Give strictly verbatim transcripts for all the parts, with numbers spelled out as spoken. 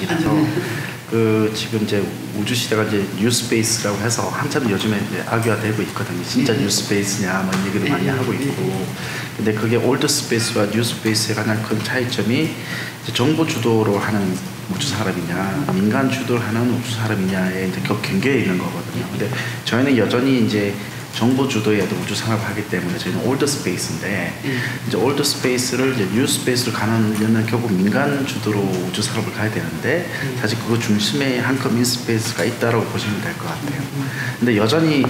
시기라서 그 지금 이제 우주 시대가 이제 뉴스페이스라고 해서 한참 요즘에 이제 악유화되고 있거든요. 진짜 뉴스페이스냐 뭐 얘기를 많이 하고 있고. 근데 그게 올드 스페이스와 뉴스페이스의 가장 큰 차이점이 이제 정보 주도로 하는 우주 산업이냐 민간 주도를 하는 우주 산업이냐의 이제 그 경계에 있는 거거든요. 근데 저희는 여전히 이제 정보 주도에도 우주 산업을 하기 때문에 저희는 올드 스페이스인데 음. 이제 올드 스페이스를 이제 뉴 스페이스로 가는 결국 민간 주도로 우주 산업을 가야 되는데 음. 사실 그거 중심에 한컴 인스페이스가 있다라고 보시면 될 것 같아요. 음. 근데 여전히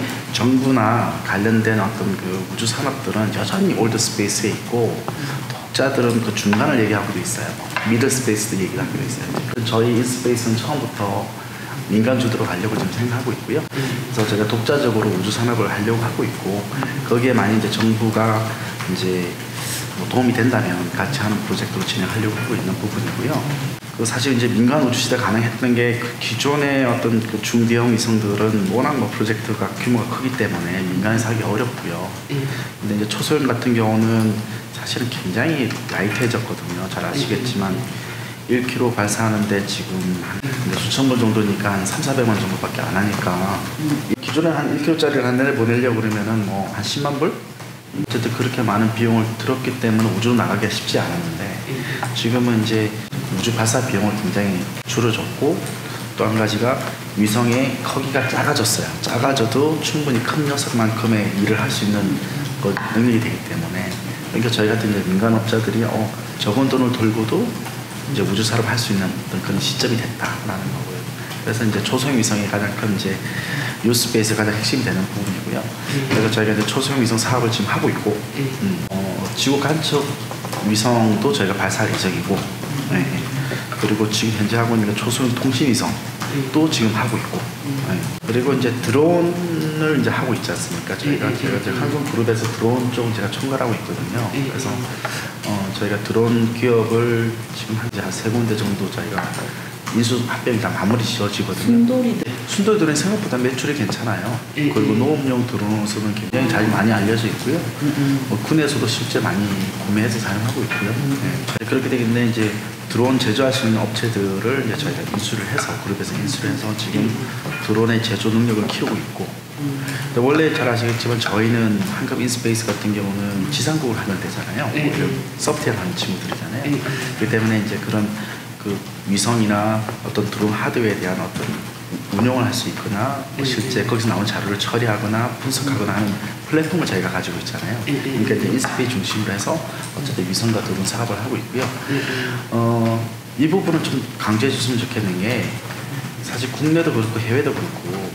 정부나 관련된 어떤 그 우주 산업들은 여전히 올드 스페이스에 있고 음. 독자들은 그 중간을 얘기하고도 있어요. 미들 스페이스도 얘기를 하고 있어요. 저희 인스페이스는 처음부터 민간 주도로 가려고 지금 생각하고 있고요. 그래서 제가 독자적으로 우주 산업을 하려고 하고 있고 거기에 만약 이제 정부가 이제 뭐 도움이 된다면 같이 하는 프로젝트로 진행하려고 하고 있는 부분이고요. 그 사실 이제 민간 우주 시대 가능했던 게 그 기존의 어떤 그 중대형 위성들은 워낙 뭐 프로젝트가 규모가 크기 때문에 민간에서 하기 어렵고요. 근데 이제 초소형 같은 경우는 사실은 굉장히 라이트해졌거든요. 잘 아시겠지만. 일 킬로미터 발사하는데 지금 한 수천 번 정도니까 한 삼사백만 정도밖에 안 하니까 음. 기존에 한 일 킬로미터짜리를 한 대를 보내려고 그러면은 뭐 한 십만 불? 어쨌든 그렇게 많은 비용을 들었기 때문에 우주로 나가기가 쉽지 않았는데 지금은 이제 우주 발사 비용을 굉장히 줄여줬고 또 한 가지가 위성의 크기가 작아졌어요. 작아져도 충분히 큰 녀석만큼의 일을 할 수 있는 그 능력이 되기 때문에 그러니까 저희 같은 이제 민간업자들이 어, 적은 돈을 들고도 이제 우주 산업을 할 수 있는 어떤 그런 시점이 됐다라는 거고요. 그래서 이제 초소형 위성이 가장 큰 이제 뉴스페이스 가장 핵심이 되는 부분이고요. 음. 그래서 저희가 이제 초소형 위성 사업을 지금 하고 있고, 음. 어, 지구 간첩 위성도 저희가 발사할 예정이고, 음. 네. 그리고 지금 현재 하고 있는 초소형 통신 위성도 지금 하고 있고, 네. 그리고 이제 드론을 이제 하고 있지 않습니까? 저희가 음. 제가 이제 한국 그룹에서 드론 쪽 제가 총괄하고 있거든요. 음. 그래서 어, 저희가 드론 기업을 지금 한 세 군데 정도 저희가 인수 합병이 다 마무리 지어지거든요. 순돌이 순돌 드론이 생각보다 매출이 괜찮아요. 음, 그리고 음. 농업용 드론으로서는 굉장히 잘 많이 알려져 있고요. 음, 음. 뭐 군에서도 실제 많이 구매해서 사용하고 있고요. 음. 네. 그렇게 되기 때문에 이제 드론 제조하시는 업체들을 이제 저희가 인수를 해서 그룹에서 인수를 해서 지금 음. 드론의 제조 능력을 키우고 있고. 음. 근데 원래 잘 아시겠지만 저희는 한급 인스페이스 같은 경우는 지상국을 하면 되잖아요. 음. 소프트웨어 하는 친구들이잖아요. 음. 그렇기 때문에 이제 그런 그 위성이나 어떤 드론 하드웨어에 대한 어떤 운용을 할 수 있거나 뭐 실제 거기서 나온 자료를 처리하거나 분석하거나 하는 플랫폼을 저희가 가지고 있잖아요. 그러니까 이제 인스페이스 중심으로 해서 어쨌든 위성과 드론 사업을 하고 있고요. 어, 이 부분을 좀 강조해 주시면 좋겠는 게 사실 국내도 그렇고 해외도 그렇고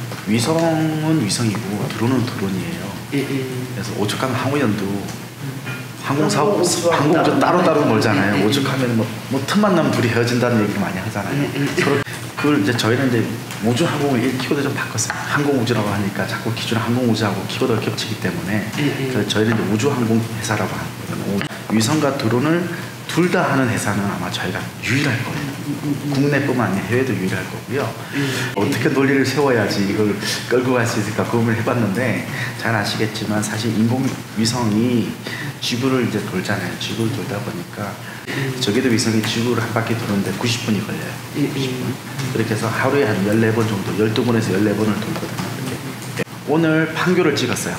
위성은 위성이고 드론은 드론이에요. 그래서 오죽하면 항우연도 항공사업, 항공우주 따로따로 멀잖아요. 오죽하면 뭐, 뭐 틈만 나면 둘이 헤어진다는 얘기를 많이 하잖아요. 서로 그걸 이제 저희는 이제 우주 항공을 키워드 좀 바꿨어요. 항공우주라고 하니까 자꾸 기존 항공우주하고 키워드가 겹치기 때문에 그래서 저희는 이제 우주항공 회사라고 하거든요. 위성과 드론을 둘 다 하는 회사는 아마 저희가 유일할 거예요. 국내뿐만 아니라 해외도 유일할 거고요. 어떻게 논리를 세워야지 이걸 끌고 갈 수 있을까 고민을 해봤는데 잘 아시겠지만 사실 인공위성이 지구를 이제 돌잖아요. 지구를 돌다 보니까 저기도 위성이 지구를 한 바퀴 도는데 구십 분이 걸려요. 구십 분. 그렇게 해서 하루에 한 열네 번 정도, 열두 번에서 열네 번을 돌거든요. 이렇게. 오늘 판교를 찍었어요.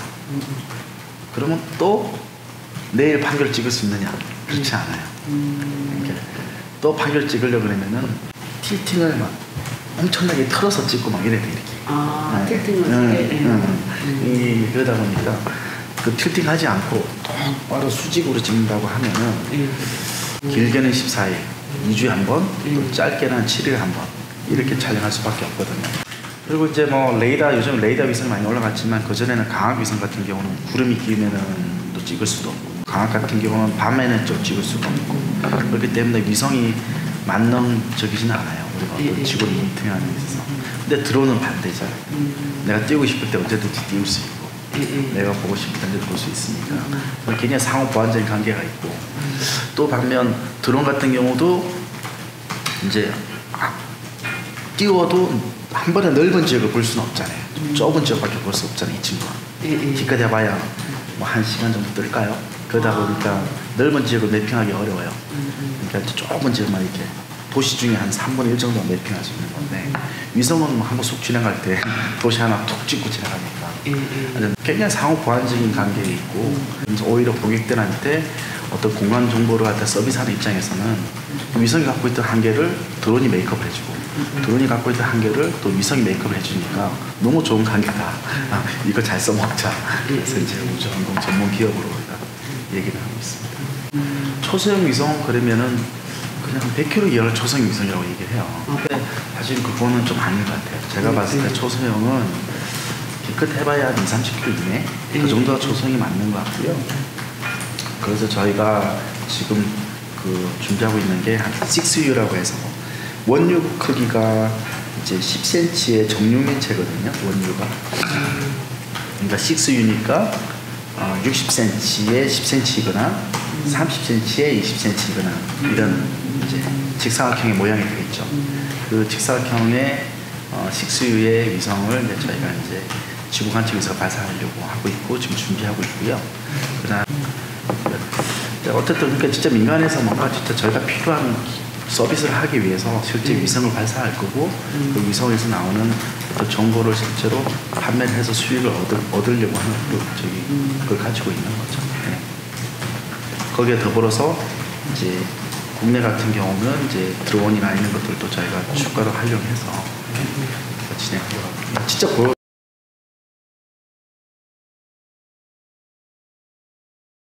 그러면 또 내일 판교를 찍을 수 있느냐? 그렇지 않아요. 그러니까 또 판교를 찍으려고 그러면은 틸팅을 막 엄청나게 틀어서 찍고 막 이래야 돼, 이렇게. 아, 네. 틸팅을 응, 네. 응. 음. 그러다 보니까 그 틸팅 하지 않고 똑바로 수직으로 찍는다고 하면은 음. 길게는 십사 일, 음. 이 주에 한 번, 음. 또 짧게는 한 칠 일에 한 번 이렇게 촬영할 수밖에 없거든요. 그리고 이제 뭐 레이더, 요즘 레이더 위성이 많이 올라갔지만 그전에는 강학 위성 같은 경우는 구름이 끼면은 또 찍을 수도 없고 강학 같은 경우는 밤에는 좀 찍을 수가 없고 그렇기 때문에 위성이 만능적이지는 않아요. 우리가 어떤 예, 지구를 모니터링하는 데 있어서. 근데 드론은 반대죠. 음. 내가 띄우고 싶을 때 언제든지 띄울 수 있고 예, 내가 보고 싶을 때 언제든지 볼 수 있으니까 음. 굉장히 상호 보완적인 관계가 있고 음. 또 반면 드론 같은 경우도 이제 아, 띄워도 한 번에 넓은 지역을 볼 수는 없잖아요. 좀 음. 좁은 지역밖에 볼 수 없잖아요. 이 친구가. 기껏 해봐야 뭐 한 시간 정도 뜰까요? 그러다 보니까 넓은 지역을 매핑하기 어려워요. 그러니까 좁은 지역만 이렇게 도시 중에 한 삼분의 일 정도 매핑할 수 있는 건데 위성은 뭐 한번 쑥 지나갈 때 도시 하나 툭 찍고 지나가니까 예, 굉장히 상호 보완적인 관계에 있고 오히려 고객들한테 어떤 공간 정보를 갖다 서비스하는 입장에서는 위성이 갖고 있던 한계를 드론이 메이크업을 해주고 드론이 갖고 있던 한계를 또 위성이 메이크업을 해주니까 너무 좋은 관계다. 아, 이거 잘 써먹자. 그래서 이제 우주항공 전문 기업으로 얘기를 하고 있습니다. 초소형 위성 그러면은 그냥 백 킬로미터 이하를 초소형 위성이라고 얘기를 해요. 사실 그거는 좀 아닌 것 같아요. 제가 봤을 때 초소형은 기껏 해봐야 한 이삼십 킬로미터 이내 그 정도가 초소형이 맞는 것 같고요. 그래서 저희가 지금 그 준비하고 있는 게 한 식스 유라고 해서 원유 크기가 이제 십 센티미터의 정육면체거든요. 원유가. 그러니까 식스 유니까 어, 육십 센티미터에 십 센티미터이거나 삼십 센티미터에 이십 센티미터이거나 이런 이제 직사각형의 모양이 되겠죠. 그 직사각형의 어, 식스 유의 위성을 이제 저희가 이제 지구 관측에서 발사하려고 하고 있고 지금 준비하고 있고요. 그다음 어쨌든 그러니까 진짜 민간에서 뭔가 진짜 저희가 필요한 서비스를 하기 위해서 실제 위성을 발사할 거고 그 위성에서 나오는 어떤 정보를 실제로 판매를 해서 수익을 얻을, 얻으려고 하는 저기 그걸 가지고 있는 거죠. 네. 거기에 더불어서 이제 국내 같은 경우는 이제 드론이나 이런 것들도 저희가 추가로 활용해서 진행하려고 합니다. 진짜 그